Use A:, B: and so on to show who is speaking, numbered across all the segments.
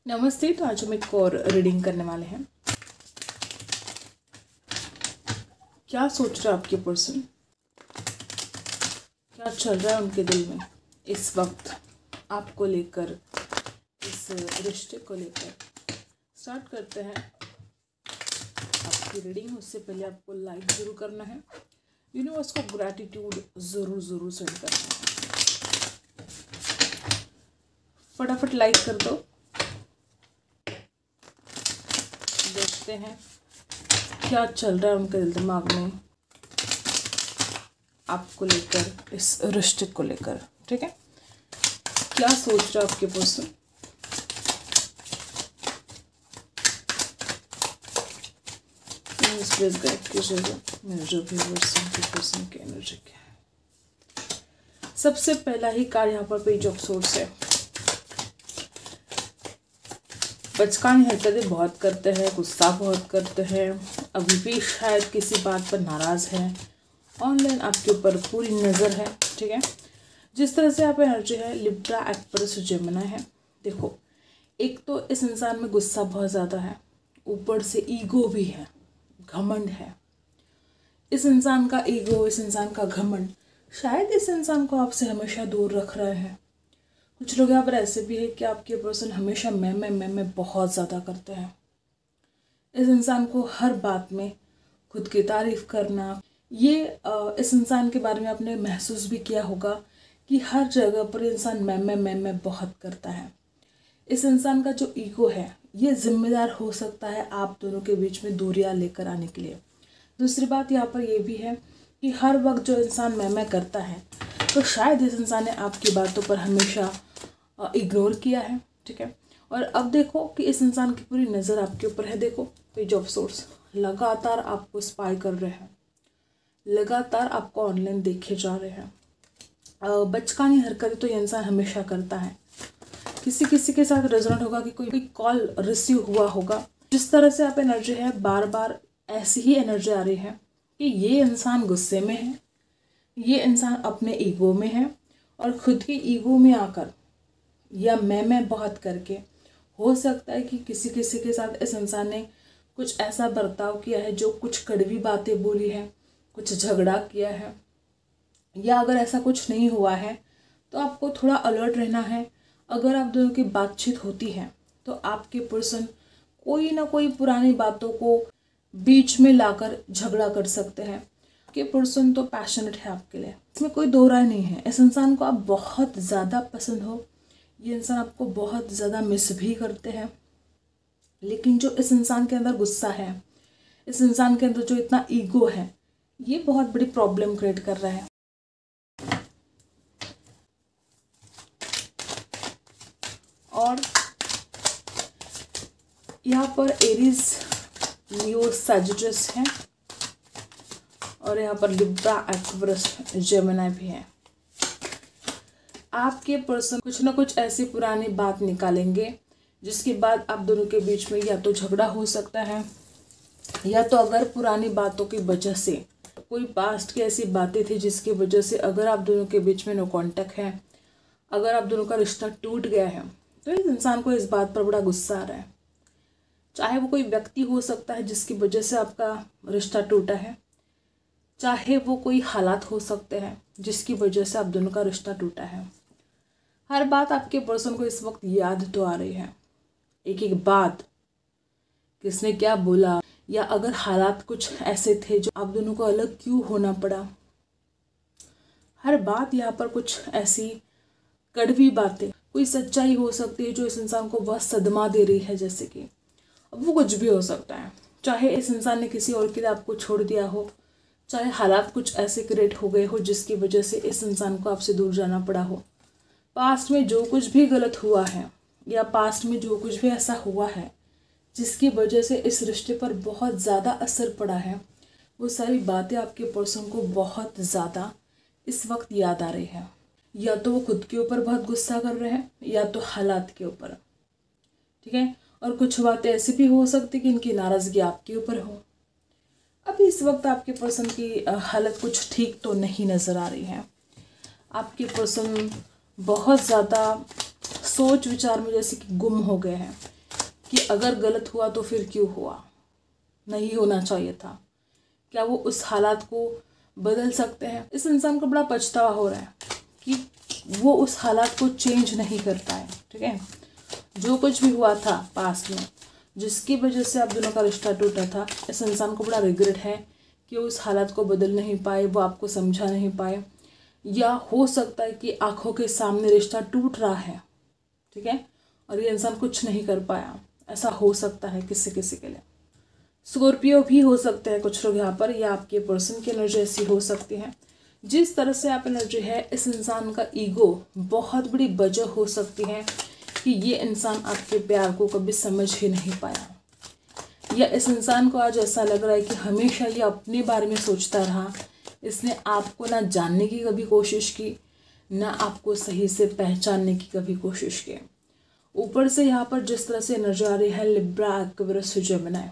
A: नमस्ते। तो आज हम एक और रीडिंग करने वाले हैं। क्या सोच रहा है आपके पर्सन, क्या चल रहा है उनके दिल में इस वक्त आपको लेकर, इस रिश्ते को लेकर। स्टार्ट करते हैं आपकी रीडिंग। उससे पहले आपको लाइक ज़रूर करना है, यूनिवर्स को ग्रैटिट्यूड ज़रूर सेंड करना है। फटाफट लाइक कर दो। देखते हैं क्या चल रहा है उनके दिल दिमाग में आपको लेकर, इस रिश्ते को लेकर। ठीक है, क्या सोच रहा है आपके पर्सन। प्लीज गाइड कीजिएगा मेरे जो भी पर्सन की एनर्जी क्या है। सबसे पहला ही कार्ड यहाँ पर पेज ऑफ सोर्स है। बचकानी हरकतें बहुत करते हैं, गुस्सा बहुत करते हैं, अभी भी शायद किसी बात पर नाराज़ है, ऑनलाइन आपके ऊपर पूरी नज़र है। ठीक है, जिस तरह से आप एनर्जी है, लिब्रा, एक्टरेस, जेमिनी है। देखो, एक तो इस इंसान में गुस्सा बहुत ज़्यादा है, ऊपर से ईगो भी है, घमंड है। इस इंसान का ईगो, इस इंसान का घमंड शायद इस इंसान को आपसे हमेशा दूर रख रहे हैं। कुछ लोग यहाँ पर ऐसे भी है कि आपके पर्सन हमेशा मैं बहुत ज़्यादा करते हैं। इस इंसान को हर बात में खुद की तारीफ करना, ये इस इंसान के बारे में आपने महसूस भी किया होगा कि हर जगह पर इंसान मैं बहुत करता है। इस इंसान का जो ईगो है, ये जिम्मेदार हो सकता है आप दोनों के बीच में दूरियां लेकर आने के लिए। दूसरी बात यहाँ पर यह भी है कि हर वक्त जो इंसान मैं करता है, तो शायद इस इंसान ने आपकी बातों पर हमेशा इग्नोर किया है। ठीक है, और अब देखो कि इस इंसान की पूरी नज़र आपके ऊपर है। देखो, पेज ऑफ सोर्स लगातार आपको स्पाई कर रहे हैं, लगातार आपको ऑनलाइन देखे जा रहे हैं। बचकानी हरकतें तो ये इंसान हमेशा करता है। किसी किसी के साथ रेजोनेट होगा कि कोई कॉल रिसीव हुआ होगा। जिस तरह से आप एनर्जी है, बार बार ऐसी ही एनर्जी आ रही है कि ये इंसान गुस्से में है, ये इंसान अपने ईगो में है, और खुद की ईगो में आकर या मैं बहुत करके, हो सकता है कि किसी किसी के साथ इस इंसान ने कुछ ऐसा बर्ताव किया है, जो कुछ कड़वी बातें बोली है, कुछ झगड़ा किया है, या अगर ऐसा कुछ नहीं हुआ है तो आपको थोड़ा अलर्ट रहना है। अगर आप दोनों की बातचीत होती है तो आपके पर्सन कोई ना कोई पुरानी बातों को बीच में लाकर झगड़ा कर सकते हैं। आपके पर्सन तो पैशनेट है आपके लिए, इसमें कोई दो राय नहीं है। इस इंसान को आप बहुत ज़्यादा पसंद हो, ये इंसान आपको बहुत ज़्यादा मिस भी करते हैं, लेकिन जो इस इंसान के अंदर गुस्सा है, इस इंसान के अंदर जो इतना ईगो है, ये बहुत बड़ी प्रॉब्लम क्रिएट कर रहा है। और यहाँ पर एरीज, लियो, सैजिटस है, और यहाँ पर लिब्रा, एक्वेरियस, जेमिनी भी है। आपके पर्सन कुछ ना कुछ ऐसी पुरानी बात निकालेंगे जिसके बाद आप दोनों के बीच में या तो झगड़ा हो सकता है, या तो अगर पुरानी बातों की वजह से कोई पास्ट की ऐसी बातें थी जिसकी वजह से अगर आप दोनों के बीच में नो कांटेक्ट है, अगर आप दोनों का रिश्ता टूट गया है, तो इस इंसान को इस बात पर बड़ा गुस्सा आ रहा है। चाहे वो कोई व्यक्ति हो सकता है जिसकी वजह से आपका रिश्ता टूटा है, चाहे वो कोई हालात हो सकते हैं जिसकी वजह से आप दोनों का रिश्ता टूटा है। हर बात आपके पर्सन को इस वक्त याद तो आ रही है, एक एक बात, किसने क्या बोला, या अगर हालात कुछ ऐसे थे जो आप दोनों को अलग क्यों होना पड़ा। हर बात यहाँ पर कुछ ऐसी कड़वी बातें, कोई सच्चाई हो सकती है जो इस इंसान को बहुत सदमा दे रही है। जैसे कि अब वो कुछ भी हो सकता है, चाहे इस इंसान ने किसी और के लिए आपको छोड़ दिया हो, चाहे हालात कुछ ऐसे क्रिएट हो गए हो जिसकी वजह से इस इंसान को आपसे दूर जाना पड़ा हो। पास्ट में जो कुछ भी गलत हुआ है, या पास्ट में जो कुछ भी ऐसा हुआ है जिसकी वजह से इस रिश्ते पर बहुत ज़्यादा असर पड़ा है, वो सारी बातें आपके पर्सन को बहुत ज़्यादा इस वक्त याद आ रही है। या तो वो खुद के ऊपर बहुत गुस्सा कर रहे हैं, या तो हालात के ऊपर। ठीक है, और कुछ बातें ऐसी भी हो सकती कि इनकी नाराज़गी आपके ऊपर हो। अभी इस वक्त आपके पर्सन की हालत कुछ ठीक तो नहीं नज़र आ रही है। आपके पर्सन बहुत ज़्यादा सोच विचार में जैसे कि गुम हो गए हैं, कि अगर गलत हुआ तो फिर क्यों हुआ, नहीं होना चाहिए था, क्या वो उस हालात को बदल सकते हैं। इस इंसान को बड़ा पछतावा हो रहा है कि वो उस हालात को चेंज नहीं कर पाए। ठीक है, जो कुछ भी हुआ था पास्ट में, जिसकी वजह से आप दोनों का रिश्ता टूटा था, इस इंसान को बड़ा रिग्रेट है कि वो उस हालात को बदल नहीं पाए, वो आपको समझा नहीं पाए, या हो सकता है कि आंखों के सामने रिश्ता टूट रहा है, ठीक है, और ये इंसान कुछ नहीं कर पाया। ऐसा हो सकता है किसी किसी के लिए। स्कॉर्पियो भी हो सकते हैं कुछ लोग यहाँ पर, या आपके पर्सन की एनर्जी ऐसी हो सकती है। जिस तरह से आप एनर्जी है, इस इंसान का ईगो बहुत बड़ी वजह हो सकती है कि ये इंसान आपके प्यार को कभी समझ ही नहीं पाया, या इस इंसान को आज ऐसा लग रहा है कि हमेशा ये अपने बारे में सोचता रहा। इसने आपको ना जानने की कभी कोशिश की, ना आपको सही से पहचानने की कभी कोशिश की। ऊपर से यहाँ पर जिस तरह से एनर्जी आ रही है, लिब्रा, एक्वेरियस, जेमिनी,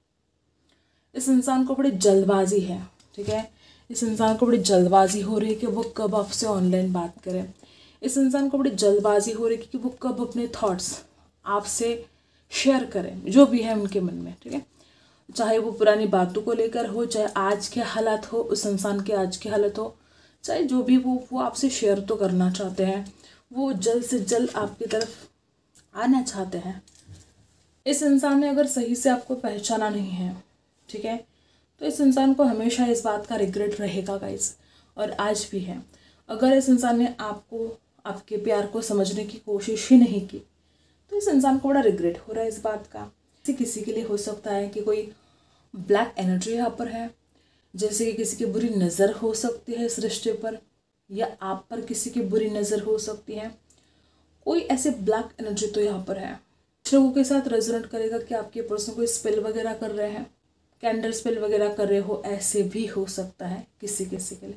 A: इस इंसान को बड़ी जल्दबाजी है। ठीक है, इस इंसान को बड़ी जल्दबाजी हो रही है कि वो कब आपसे ऑनलाइन बात करे। इस इंसान को बड़ी जल्दबाजी हो रही है कि वो कब अपने थॉट्स आपसे शेयर करें, जो भी है उनके मन में। ठीक है, चाहे वो पुरानी बातों को लेकर हो, चाहे आज के हालात हो, उस इंसान के आज के हालात हो, चाहे जो भी वो आपसे शेयर तो करना चाहते हैं। वो जल्द से जल्द आपकी तरफ आना चाहते हैं। इस इंसान ने अगर सही से आपको पहचाना नहीं है, ठीक है, तो इस इंसान को हमेशा इस बात का रिग्रेट रहेगा गाइस, और आज भी है। अगर इस इंसान ने आपको, आपके प्यार को समझने की कोशिश ही नहीं की, तो इस इंसान को बड़ा रिग्रेट हो रहा है इस बात का। किसी के लिए हो सकता है कि कोई ब्लैक एनर्जी यहाँ पर है, जैसे कि किसी की बुरी नज़र हो सकती है इस रिश्ते पर, या आप पर किसी की बुरी नज़र हो सकती है। कोई ऐसे ब्लैक एनर्जी तो यहाँ पर है। कुछ लोगों के साथ रेजोनेट करेगा कि आपके पर्सन कोई स्पेल वगैरह कर रहे हैं, कैंडल स्पेल वगैरह कर रहे हो, ऐसे भी हो सकता है किसी किसी के लिए।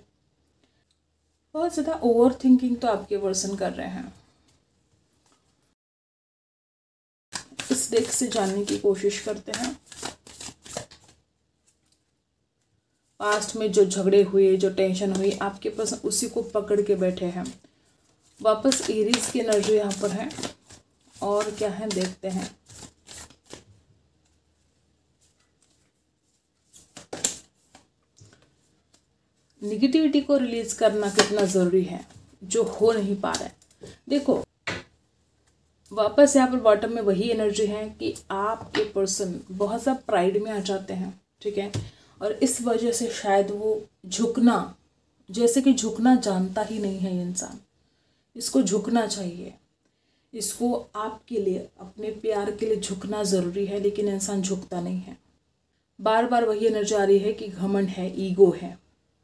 A: बहुत ज़्यादा ओवर थिंकिंग तो आपके पर्सन कर रहे हैं। इस डेक से जानने की कोशिश करते हैं पास्ट में जो झगड़े हुए, जो टेंशन हुई, आपके पास उसी को पकड़ के बैठे हैं। वापस एरीज की एनर्जी यहाँ पर है, और क्या है देखते हैं। निगेटिविटी को रिलीज करना कितना ज़रूरी है, जो हो नहीं पा रहा है। देखो, वापस यहाँ पर बॉटम में वही एनर्जी है कि आपके पर्सन बहुत सा प्राइड में आ जाते हैं। ठीक है, और इस वजह से शायद वो झुकना, जैसे कि झुकना जानता ही नहीं है ये इंसान। इसको झुकना चाहिए, इसको आपके लिए, अपने प्यार के लिए झुकना ज़रूरी है, लेकिन इंसान झुकता नहीं है। बार बार वही एनर्जी आ रही है कि घमंड है, ईगो है।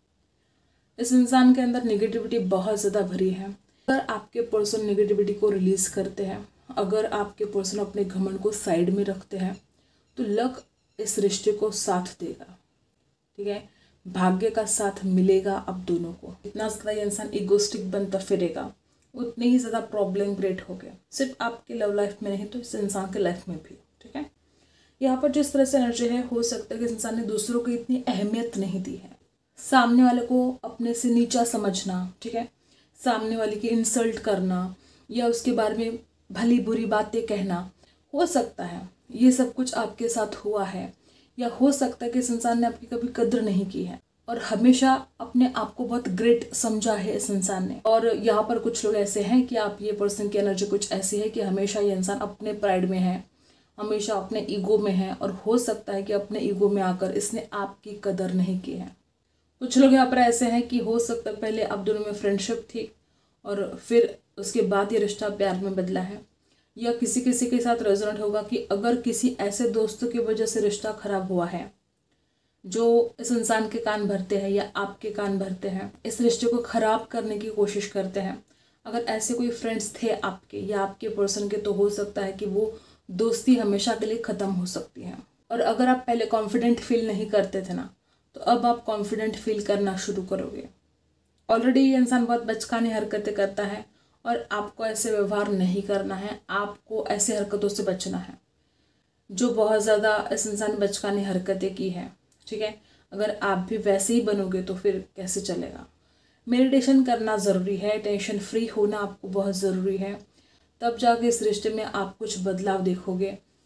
A: इस इंसान के अंदर नेगेटिविटी बहुत ज़्यादा भरी है। अगर आपके पर्सन नेगेटिविटी को रिलीज करते हैं, अगर आपके पर्सन अपने घमंड को साइड में रखते हैं, तो लक इस रिश्ते को साथ देगा। ठीक है, भाग्य का साथ मिलेगा अब दोनों को। इतना ज़्यादा ये इंसान इगोस्टिक बनता फिरेगा, उतनी ही ज़्यादा प्रॉब्लम क्रिएट हो गया, सिर्फ आपके लव लाइफ में नहीं तो इस इंसान के लाइफ में भी। ठीक है, यहाँ पर जिस तरह से एनर्जी है, हो सकता है कि इस इंसान ने दूसरों को इतनी अहमियत नहीं दी है। सामने वाले को अपने से नीचा समझना, ठीक है, सामने वाले की इंसल्ट करना, या उसके बारे में भली बुरी बातें कहना, हो सकता है ये सब कुछ आपके साथ हुआ है। या हो सकता है कि इस इंसान ने आपकी कभी कद्र नहीं की है, और हमेशा अपने आप को बहुत ग्रेट समझा है इस इंसान ने। और यहाँ पर कुछ लोग ऐसे हैं कि आप, ये पर्सन की एनर्जी कुछ ऐसी है कि हमेशा ये इंसान अपने प्राइड में है, हमेशा अपने ईगो में है, और हो सकता है कि अपने ईगो में आकर इसने आपकी कदर नहीं की है। कुछ लोग यहाँ पर ऐसे हैं कि हो सकता है पहले आप दोनों में फ्रेंडशिप थी, और फिर उसके बाद ये रिश्ता प्यार में बदला है। या किसी किसी के साथ रेजोनेट होगा कि अगर किसी ऐसे दोस्तों की वजह से रिश्ता खराब हुआ है, जो इस इंसान के कान भरते हैं या आपके कान भरते हैं, इस रिश्ते को खराब करने की कोशिश करते हैं, अगर ऐसे कोई फ्रेंड्स थे आपके या आपके पर्सन के, तो हो सकता है कि वो दोस्ती हमेशा के लिए ख़त्म हो सकती है। और अगर आप पहले कॉन्फिडेंट फील नहीं करते थे ना, तो अब आप कॉन्फिडेंट फील करना शुरू करोगे। ऑलरेडी ये इंसान बहुत बचकानी हरकतें करता है, और आपको ऐसे व्यवहार नहीं करना है, आपको ऐसे हरकतों से बचना है जो बहुत ज़्यादा इस इंसान ने बचकानी हरकतें की है। ठीक है, अगर आप भी वैसे ही बनोगे तो फिर कैसे चलेगा। मेडिटेशन करना ज़रूरी है, टेंशन फ्री होना आपको बहुत ज़रूरी है, तब जाके इस रिश्ते में आप कुछ बदलाव देखोगे।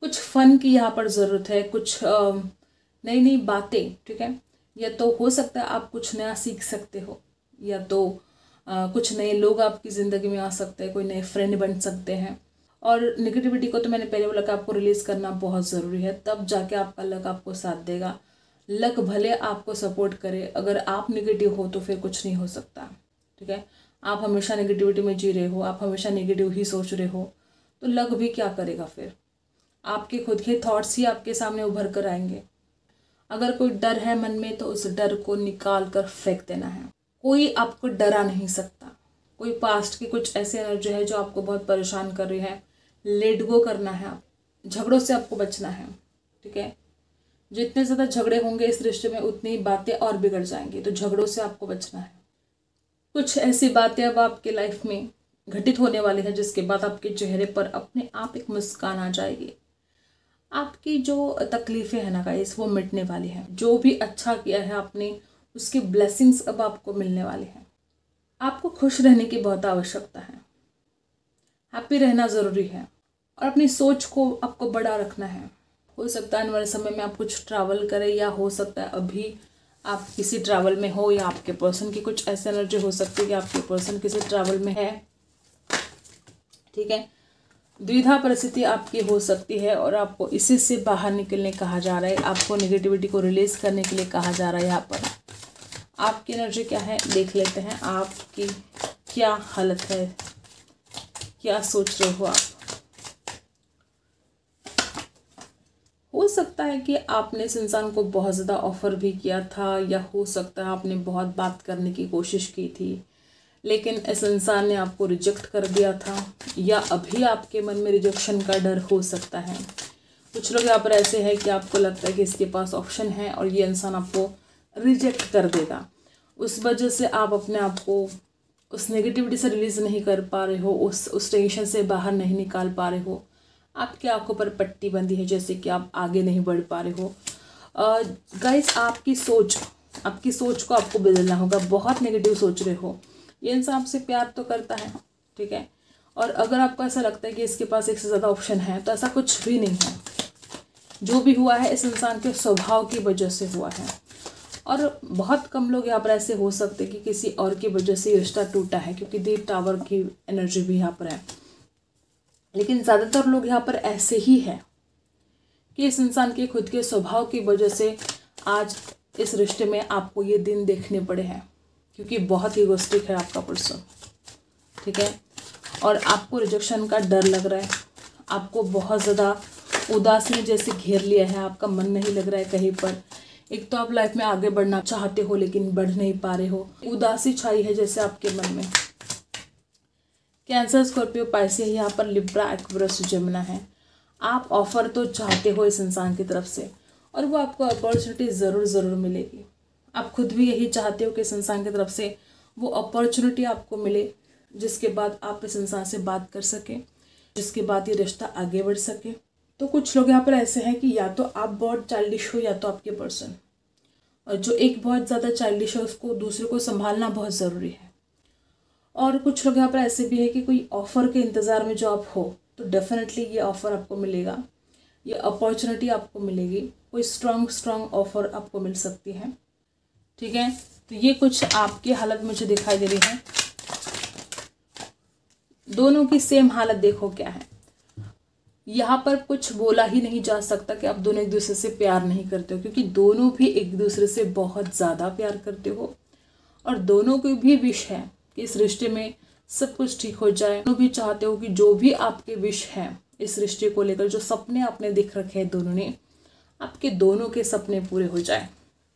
A: कुछ फन की यहाँ पर ज़रूरत है, कुछ नई नई बातें, ठीक है। या तो हो सकता है आप कुछ नया सीख सकते हो, या तो कुछ नए लोग आपकी ज़िंदगी में आ सकते हैं, कोई नए फ्रेंड बन सकते हैं। और निगेटिविटी को तो मैंने पहले बोला कि आपको रिलीज़ करना बहुत ज़रूरी है, तब जाके आपका लक आपको साथ देगा। लक भले आपको सपोर्ट करे, अगर आप निगेटिव हो तो फिर कुछ नहीं हो सकता, ठीक है। आप हमेशा नेगेटिविटी में जी रहे हो, आप हमेशा नेगेटिव ही सोच रहे हो, तो लक भी क्या करेगा फिर। आपके खुद के थॉट्स ही आपके सामने उभर कर आएंगे। अगर कोई डर है मन में तो उस डर को निकाल कर फेंक देना है। कोई आपको डरा नहीं सकता। कोई पास्ट की कुछ ऐसी एनर्जी है जो आपको बहुत परेशान कर रही है, लेट गो करना है। आप झगड़ों से आपको बचना है, ठीक है। जितने ज़्यादा झगड़े होंगे इस रिश्ते में उतनी ही बातें और बिगड़ जाएंगी, तो झगड़ों से आपको बचना है। कुछ ऐसी बातें अब आपके लाइफ में घटित होने वाली है जिसके बाद आपके चेहरे पर अपने आप एक मुस्कान आ जाएगी। आपकी जो तकलीफ़ें हैं ना गाइस, वो मिटने वाली हैं। जो भी अच्छा किया है आपने, उसकी ब्लेसिंग्स अब आपको मिलने वाली हैं। आपको खुश रहने की बहुत आवश्यकता है, हैप्पी रहना ज़रूरी है, और अपनी सोच को आपको बड़ा रखना है। हो सकता है आने वाले समय में आप कुछ ट्रैवल करें, या हो सकता है अभी आप किसी ट्रैवल में हो, या आपके पर्सन की कुछ ऐसी एनर्जी हो सकती है कि आपके पर्सन किसी ट्रैवल में है, ठीक है। द्विधा परिस्थिति आपकी हो सकती है और आपको इसी से बाहर निकलने कहा जा रहा है। आपको नेगेटिविटी को रिलीज़ करने के लिए कहा जा रहा है। यहाँ पर आपकी एनर्जी क्या है देख लेते हैं। आपकी क्या हालत है, क्या सोच रहे हो आप। हो सकता है कि आपने इस इंसान को बहुत ज़्यादा ऑफ़र भी किया था, या हो सकता है आपने बहुत बात करने की कोशिश की थी, लेकिन इस इंसान ने आपको रिजेक्ट कर दिया था, या अभी आपके मन में रिजेक्शन का डर हो सकता है। कुछ लोग यहाँ पर ऐसे हैं कि आपको लगता है कि इसके पास ऑप्शन है और ये इंसान आपको रिजेक्ट कर देगा। उस वजह से आप अपने आप को उस नेगेटिविटी से रिलीज़ नहीं कर पा रहे हो, उस टेंशन से बाहर नहीं निकाल पा रहे हो। आपकी आंखों पर पट्टी बंधी है, जैसे कि आप आगे नहीं बढ़ पा रहे हो। गाइस, आपकी सोच को आपको बदलना होगा। बहुत नेगेटिव सोच रहे हो। ये इंसान आपसे प्यार तो करता है, ठीक है, और अगर आपको ऐसा लगता है कि इसके पास एक से ज़्यादा ऑप्शन है, तो ऐसा कुछ भी नहीं है। जो भी हुआ है इस इंसान के स्वभाव की वजह से हुआ है, और बहुत कम लोग यहाँ पर ऐसे हो सकते कि किसी और की वजह से रिश्ता टूटा है, क्योंकि दीप टावर की एनर्जी भी यहाँ पर है। लेकिन ज़्यादातर लोग यहाँ पर ऐसे ही है कि इस इंसान के खुद के स्वभाव की वजह से आज इस रिश्ते में आपको ये दिन देखने पड़े हैं, क्योंकि बहुत ईगोइस्टिक है आपका पर्सन, ठीक है। और आपको रिजेक्शन का डर लग रहा है। आपको बहुत ज़्यादा उदासी जैसे घेर लिया है। आपका मन नहीं लग रहा है कहीं पर। एक तो आप लाइफ में आगे बढ़ना चाहते हो लेकिन बढ़ नहीं पा रहे हो। उदासी छाई है जैसे आपके मन में। कैंसर, स्कॉर्पियो, पाइसेस, यहाँ पर लिब्रा, एक्वेरियस, जेमिनी है। आप ऑफर तो चाहते हो इस इंसान की तरफ से, और वो आपको अपॉर्चुनिटी ज़रूर मिलेगी। आप खुद भी यही चाहते हो कि इस इंसान की तरफ से वो अपॉर्चुनिटी आपको मिले, जिसके बाद आप इस इंसान से बात कर सकें, जिसके बाद ये रिश्ता आगे बढ़ सके। तो कुछ लोग यहाँ पर ऐसे हैं कि या तो आप बहुत चाइल्डिश हो, या तो आपके पर्सन। और जो एक बहुत ज़्यादा चाइल्डिश है उसको दूसरे को संभालना बहुत ज़रूरी है। और कुछ लोग यहाँ पर ऐसे भी है कि कोई ऑफ़र के इंतज़ार में जो आप हो, तो डेफिनेटली ये ऑफ़र आपको मिलेगा, ये अपॉर्चुनिटी आपको मिलेगी। कोई स्ट्रॉन्ग ऑफ़र आपको मिल सकती है, ठीक है। तो ये कुछ आपकी हालत मुझे दिखाई दे रही है। दोनों की सेम हालत देखो क्या है। यहाँ पर कुछ बोला ही नहीं जा सकता कि आप दोनों एक दूसरे से प्यार नहीं करते हो, क्योंकि दोनों भी एक दूसरे से बहुत ज़्यादा प्यार करते हो, और दोनों की भी विश है कि इस रिश्ते में सब कुछ ठीक हो जाए। दोनों भी चाहते हो कि जो भी आपके विश हैं इस रिश्ते को लेकर, जो सपने आपने देख रखे हैं दोनों ने, आपके दोनों के सपने पूरे हो जाए।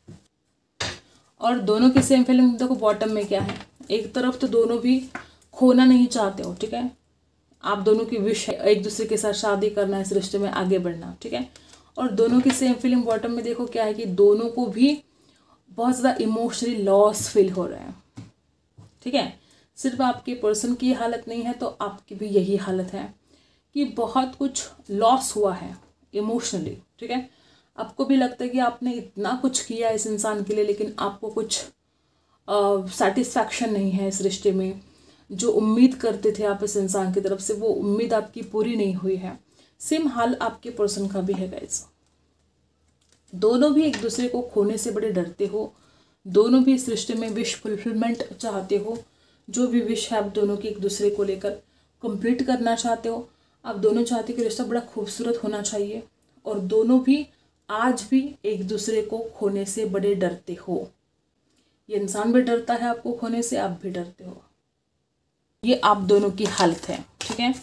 A: और दोनों की सेम फीलिंग देखो बॉटम में क्या है। एक तरफ तो दोनों भी खोना नहीं चाहते हो, ठीक है। आप दोनों की विश है एक दूसरे के साथ शादी करना, इस रिश्ते में आगे बढ़ना, ठीक है। और दोनों की सेम फीलिंग बॉटम में देखो क्या है कि दोनों को भी बहुत ज़्यादा इमोशनली लॉस फील हो रहा है, ठीक है। सिर्फ आपके पर्सन की हालत नहीं है, तो आपकी भी यही हालत है कि बहुत कुछ लॉस हुआ है इमोशनली, ठीक है। आपको भी लगता है कि आपने इतना कुछ किया इस इंसान के लिए, लेकिन आपको कुछ सेटिस्फैक्शन नहीं है इस रिश्ते में। जो उम्मीद करते थे आप इस इंसान की तरफ से, वो उम्मीद आपकी पूरी नहीं हुई है। सेम हाल आपके पर्सन का भी है गाइस। दोनों भी एक दूसरे को खोने से बड़े डरते हो, दोनों भी इस रिश्ते में विश फुलफिलमेंट चाहते हो। जो भी विश है आप दोनों की एक दूसरे को लेकर कंप्लीट करना चाहते हो। आप दोनों चाहते हो कि रिश्ता बड़ा खूबसूरत होना चाहिए, और दोनों भी आज भी एक दूसरे को खोने से बड़े डरते हो। ये इंसान भी डरता है आपको खोने से, आप भी डरते हो। ये आप दोनों की हालत है, ठीक है।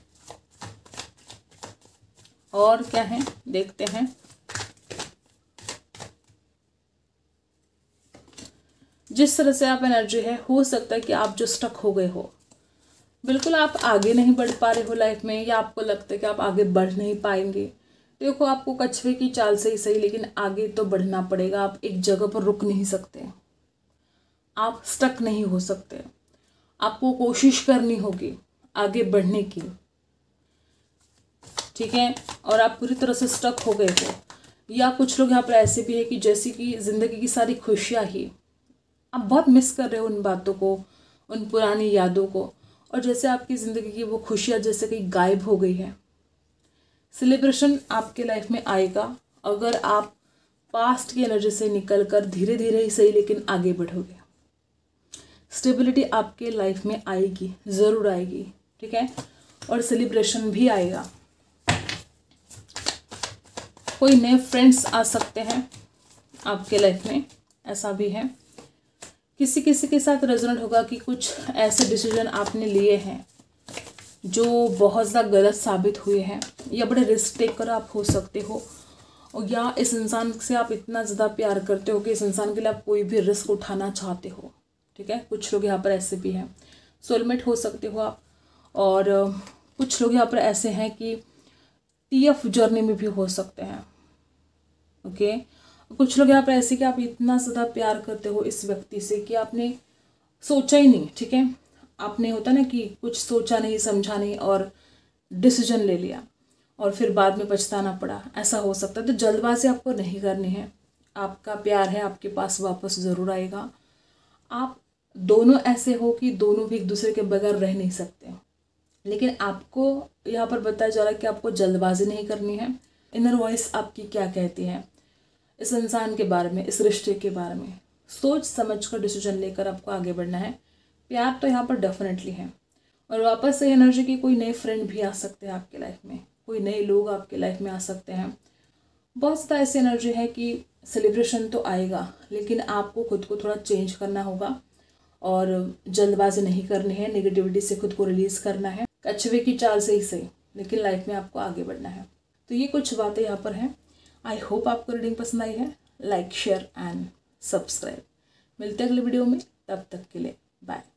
A: और क्या है देखते हैं। जिस तरह से आप एनर्जी है, हो सकता है कि आप जो स्टक हो गए हो, बिल्कुल आप आगे नहीं बढ़ पा रहे हो लाइफ में, या आपको लगता है कि आप आगे बढ़ नहीं पाएंगे। देखो आपको कछुए की चाल से ही सही, लेकिन आगे तो बढ़ना पड़ेगा। आप एक जगह पर रुक नहीं सकते, आप स्टक नहीं हो सकते। आपको कोशिश करनी होगी आगे बढ़ने की, ठीक है। और आप पूरी तरह से स्टक हो गए हो, या कुछ लोग यहाँ पर ऐसे भी है कि जैसे कि जिंदगी की सारी खुशियाँ ही आप बहुत मिस कर रहे हो, उन बातों को, उन पुरानी यादों को, और जैसे आपकी ज़िंदगी की वो खुशियाँ जैसे कहीं गायब हो गई है। सेलिब्रेशन आपके लाइफ में आएगा अगर आप पास्ट की एनर्जी से निकल कर धीरे धीरे ही सही लेकिन आगे बढ़ोगे। स्टेबिलिटी आपके लाइफ में आएगी, ज़रूर आएगी, ठीक है। और सेलिब्रेशन भी आएगा। कोई नए फ्रेंड्स आ सकते हैं आपके लाइफ में, ऐसा भी है। किसी किसी के साथ रेजोनेट होगा कि कुछ ऐसे डिसीजन आपने लिए हैं जो बहुत ज़्यादा गलत साबित हुए हैं, या बड़े रिस्क टेकर आप हो सकते हो, और या इस इंसान से आप इतना ज़्यादा प्यार करते हो कि इस इंसान के लिए आप कोई भी रिस्क उठाना चाहते हो, ठीक है। कुछ लोग यहाँ पर ऐसे भी हैं, सोलमेट हो सकते हो आप। और कुछ लोग यहाँ पर ऐसे हैं कि TF जर्नी में भी हो सकते हैं, ओके। कुछ लोग यहाँ पर ऐसे कि आप इतना ज़्यादा प्यार करते हो इस व्यक्ति से कि आपने सोचा ही नहीं, ठीक है। आपने होता ना कि कुछ सोचा नहीं समझा नहीं और डिसीजन ले लिया, और फिर बाद में पछताना पड़ा, ऐसा हो सकता है। तो जल्दबाजी आपको नहीं करनी है। आपका प्यार है आपके पास वापस ज़रूर आएगा। आप दोनों ऐसे हो कि दोनों भी एक दूसरे के बगैर रह नहीं सकते, लेकिन आपको यहाँ पर बताया जा रहा है कि आपको जल्दबाजी नहीं करनी है। इनर वॉइस आपकी क्या कहती है इस इंसान के बारे में, इस रिश्ते के बारे में, सोच समझ कर डिसीजन लेकर आपको आगे बढ़ना है। प्यार तो यहाँ पर डेफिनेटली है, और वापस से एनर्जी की कोई नए फ्रेंड भी आ सकते हैं आपके लाइफ में, कोई नए लोग आपके लाइफ में आ सकते हैं। बहुत ज़्यादा ऐसी एनर्जी है कि सेलिब्रेशन तो आएगा, लेकिन आपको खुद को थोड़ा चेंज करना होगा, और जल्दबाजी नहीं करनी है, नेगेटिविटी से खुद को रिलीज़ करना है। कछुए की चाल से ही सही, लेकिन लाइफ में आपको आगे बढ़ना है। तो ये कुछ बातें यहाँ पर हैं। आई होप आपको रीडिंग पसंद आई है। Like, share and subscribe. मिलते हैं अगले वीडियो में, तब तक के लिए बाय।